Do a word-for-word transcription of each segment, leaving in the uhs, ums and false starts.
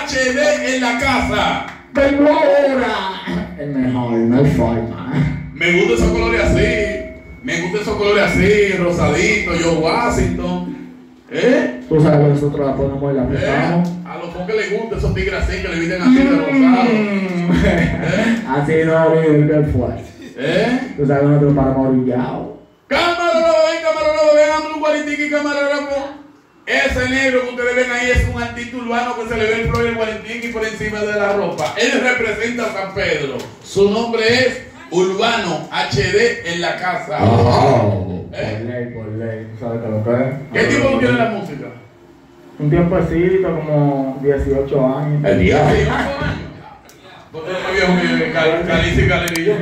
H D en la casa. Vengo ahora. El mejor, no hay forma. Me gustan esos colores así. Me gustan esos colores así, rosadito, Joe Washington. ¿Eh? Tú sabes que nosotros la ponemos y la aplicamos. ¿Eh? A los que les gusta esos tigres así que le visten así de rosado. ¿Eh? Así no es que fue. ¿Eh? Tú sabes que nosotros paramos orillados. Camarógrafo, ven, camarógrafo, ven, dame un guaritiqui, camarógrafo. Ese negro que ustedes ven ahí es un artista urbano que se le ve el flor y el guaritiqui por encima de la ropa. Él representa a San Pedro. Su nombre es Urbano H D en la casa. Oh, ¿Eh? Por ley, por ley. ¿Tú sabes que lo que es? ¿Qué tipo tiene la música? Un tiempecito, como dieciocho años. El día de porque es viejo que Calice y Galerillo.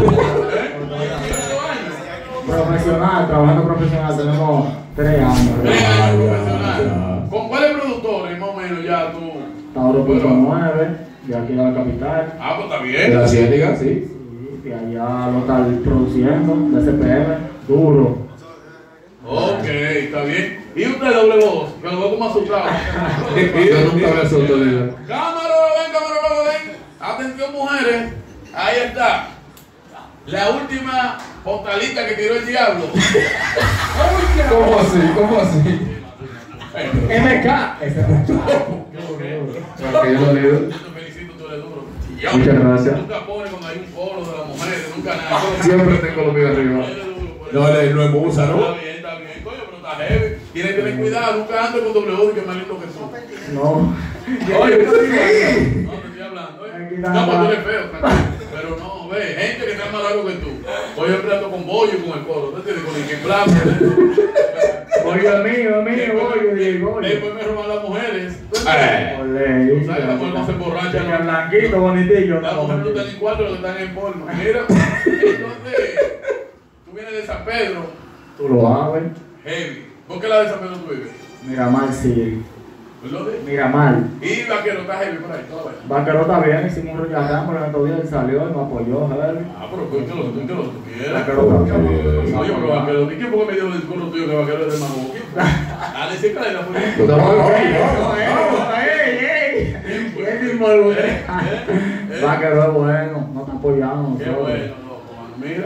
Profesional, trabajando profesional, tenemos tres años. Tres años profesional. ¿Con cuáles productores más o menos ya tú? Tauro punto nueve, de aquí a la capital. Ah, pues está De bien. la ciética, sí. Sí, de allá lo están produciendo, de C P M, duro. Ok, está bien. ¿Y usted, doble voz? Que lo veo como asustado. Yo nunca me asusto, líder. Cámara, ven, cámara, ven. Atención, mujeres. Ahí está. La última postalita que tiró el diablo. ¿Cómo así? ¿Cómo así? M K. Ese es un Tranquilo, líder. Yo te felicito, tú eres duro. Muchas gracias. Nunca pone cuando hay un foro de las mujeres, nunca nada. Siempre tengo lo mío arriba. No, él no es musa, Está bien, está bien, coño, pero está heavy. Tienes que tener cuidado, nunca ande con doble O que es más lindo que tú. No. Oye, ¿qué te digo? No, te estoy hablando, ¿eh? Aquí No, nada pues tú más. eres feo, tranquilo. Pero no, ve, gente que está más largo que tú. Hoy yo ando con bollo y con el coro. ¿Tú entiendes? Con el que plazo. Oye, mío, mío, oye, Diego. Después me roban las mujeres. ¿Tú Eh. entiendes? Por ley. ¿Sabes? La mujer no se emborracha, Que no. blanquito, bonitillo. La mujer no está en cuatro, lo que están en porno. Mira, entonces, tú vienes de San Pedro, Tú lo sabes. heavy. ¿Por qué la de San Pedro tú vives? Miramar, sí. ¿Pues lo de? Miramar. Y vaquero está heavy por ahí, todo eso. Vaquero está bien, hicimos un rollarrán, pero en estos días él salió y me apoyó, ¿sabes? Ah, pero cuéntalo, cuéntalo lo que tú quieras. Vaquero está bien. Oye, pero vaquero, ¿y quién fue que me dio el discurso tuyo que vaquero es de Mago? Dale, sí, cadena, por ahí. No, no, no. Es involucrado. Vaquero es bueno, no está apoyando. Qué bueno, loco, mano. Mira.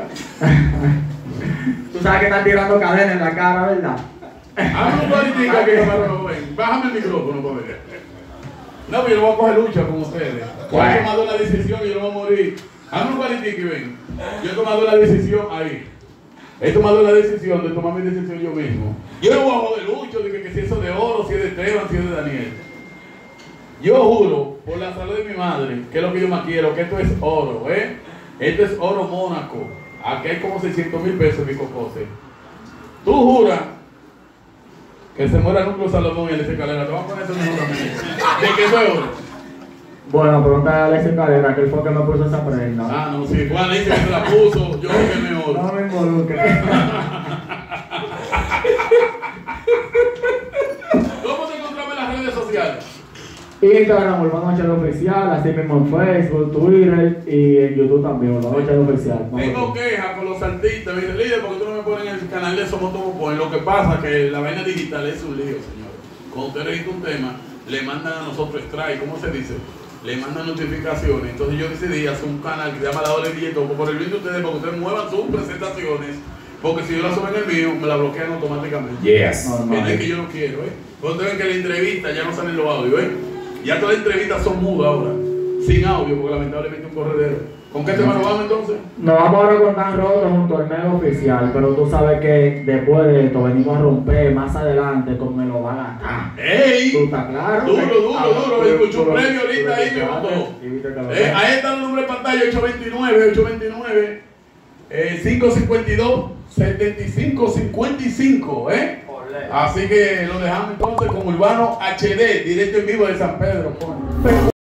Tú sabes que están tirando cadena en la cara, ¿verdad? Hazme un politica que no me ven. Bájame el micrófono para ver. No, pero yo no voy a coger lucha con ustedes. Yo he tomado la decisión y yo no voy a morir. Hazme un politica y ven. Yo he tomado la decisión ahí. He tomado la decisión de tomar mi decisión yo mismo. Yo no voy a joder lucho de que, que si eso es de oro, si es de Esteban, si es de Daniel. Yo juro, por la salud de mi madre, que es lo que yo más quiero, que esto es oro, ¿eh? Esto es oro Mónaco. Aquí hay como seiscientos mil pesos en mi cocose. Tú juras que se muera Núcleo Salomón y el escalera. Te voy a poner ese juramento. ¿De qué fue oro? Bueno, pregúntale a Alexis Calera, que él fue el que me puso esa prenda. Ah, no, sí. Juan dice que se la puso. Yo creo que me oro. No me involucre. ¿Cómo te encontramos en las redes sociales? Instagram, Urbano H D Oficial, así mismo en Facebook, Twitter y en YouTube también, Urbano H D Oficial. Tengo quejas con los artistas, me dicen, líder, porque tú no me pones en el canal de Somos Tomo Point. Lo que pasa es que la vaina digital es un lío, señores. Cuando usted registra un tema, le mandan a nosotros strike, ¿cómo se dice? Le mandan notificaciones. Entonces yo decidí hacer un canal que se llama La Ola de Billeto, por el bien de ustedes, para que ustedes muevan sus presentaciones. Porque si yo la subo en el mío, me la bloquean automáticamente. Yes. Que no es que yo no quiero, ¿eh? Cuando ustedes ven que la entrevista ya no salen los audios, ¿eh? Ya todas las entrevistas son mudas ahora, sin audio, porque lamentablemente un corredero. ¿Con qué tema nos vamos entonces? Nos vamos ahora con Tan Roto, un torneo oficial, pero tú sabes que después de esto venimos a romper más adelante con Me Lo Va a Gastar. ¡Ey! ¿Tú estás claro? Duro, duro, Ah, duro. tú- Escuché un tú- premio tú- ahorita ahí, tú- me tú- gustó. y viste que lo- Eh, ahí está el número de pantalla, ocho veintinueve, ocho veintinueve, eh, cinco cincuenta y dos, setenta y cinco cincuenta y cinco, ¿eh? Así que lo dejamos entonces con Urbano H D, directo en vivo de San Pedro. Coño.